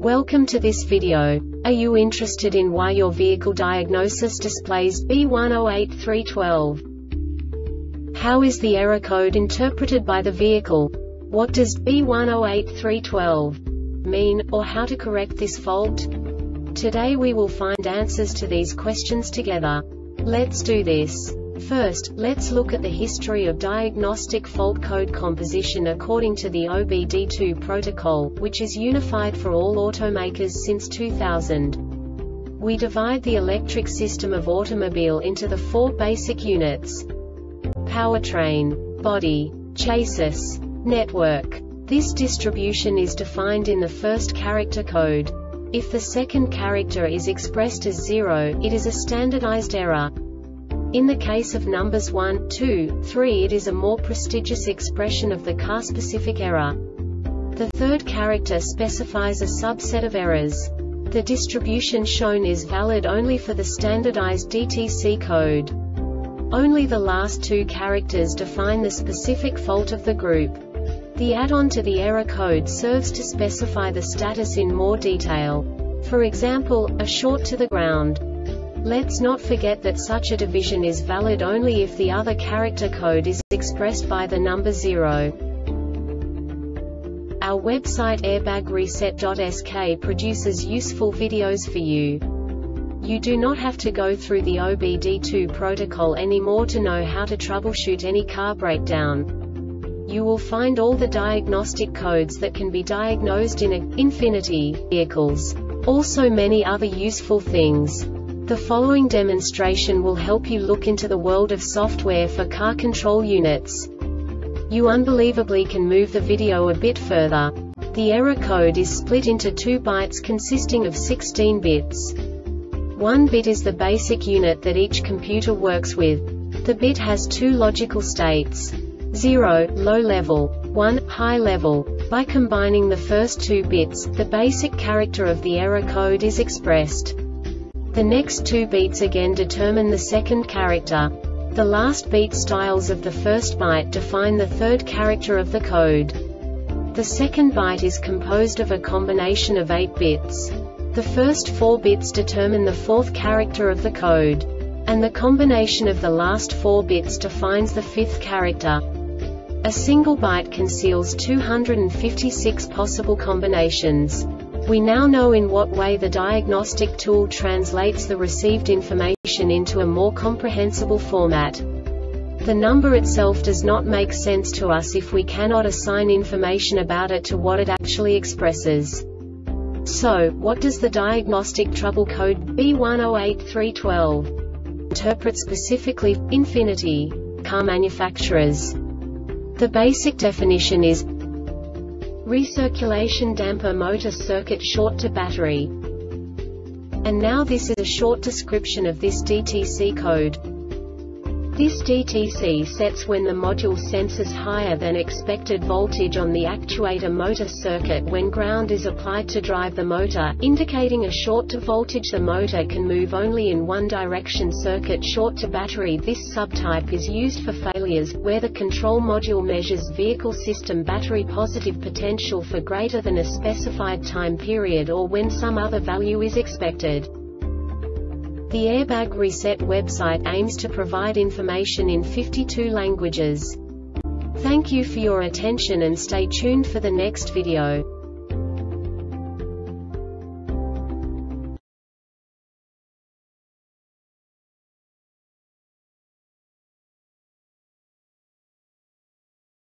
Welcome to this video. Are you interested in why your vehicle diagnosis displays B108312? How is the error code interpreted by the vehicle? What does B108312 mean, or how to correct this fault? Today we will find answers to these questions together. Let's do this. First, let's look at the history of diagnostic fault code composition according to the OBD2 protocol, which is unified for all automakers since 2000. We divide the electric system of automobile into the four basic units: powertrain, body, chassis, network. This distribution is defined in the first character code. If the second character is expressed as 0, it is a standardized error. In the case of numbers 1, 2, 3, it is a more prestigious expression of the car-specific error. The third character specifies a subset of errors. The distribution shown is valid only for the standardized DTC code. Only the last two characters define the specific fault of the group. The add-on to the error code serves to specify the status in more detail. For example, a short to the ground. Let's not forget that such a division is valid only if the other character code is expressed by the number 0. Our website airbagreset.sk produces useful videos for you. You do not have to go through the OBD2 protocol anymore to know how to troubleshoot any car breakdown. You will find all the diagnostic codes that can be diagnosed in Infiniti vehicles. Also many other useful things. The following demonstration will help you look into the world of software for car control units. You unbelievably can move the video a bit further. The error code is split into 2 bytes consisting of 16 bits. 1 bit is the basic unit that each computer works with. The bit has 2 logical states: 0, low level, 1, high level. By combining the first 2 bits, the basic character of the error code is expressed. The next 2 beats again determine the second character. The last beat styles of the first byte define the third character of the code. The second byte is composed of a combination of 8 bits. The first 4 bits determine the fourth character of the code. And the combination of the last 4 bits defines the fifth character. A single byte conceals 256 possible combinations. We now know in what way the diagnostic tool translates the received information into a more comprehensible format. The number itself does not make sense to us if we cannot assign information about it to what it actually expresses. So, what does the diagnostic trouble code B108312 interpret specifically for Infiniti car manufacturers? The basic definition is recirculation damper motor circuit short to battery. And now this is a short description of this DTC code. This DTC sets when the module senses higher than expected voltage on the actuator motor circuit when ground is applied to drive the motor, indicating a short to voltage. The motor can move only in one direction. Circuit short to battery. This subtype is used for failures, where the control module measures vehicle system battery positive potential for greater than a specified time period or when some other value is expected. The Airbag Reset website aims to provide information in 52 languages. Thank you for your attention and stay tuned for the next video.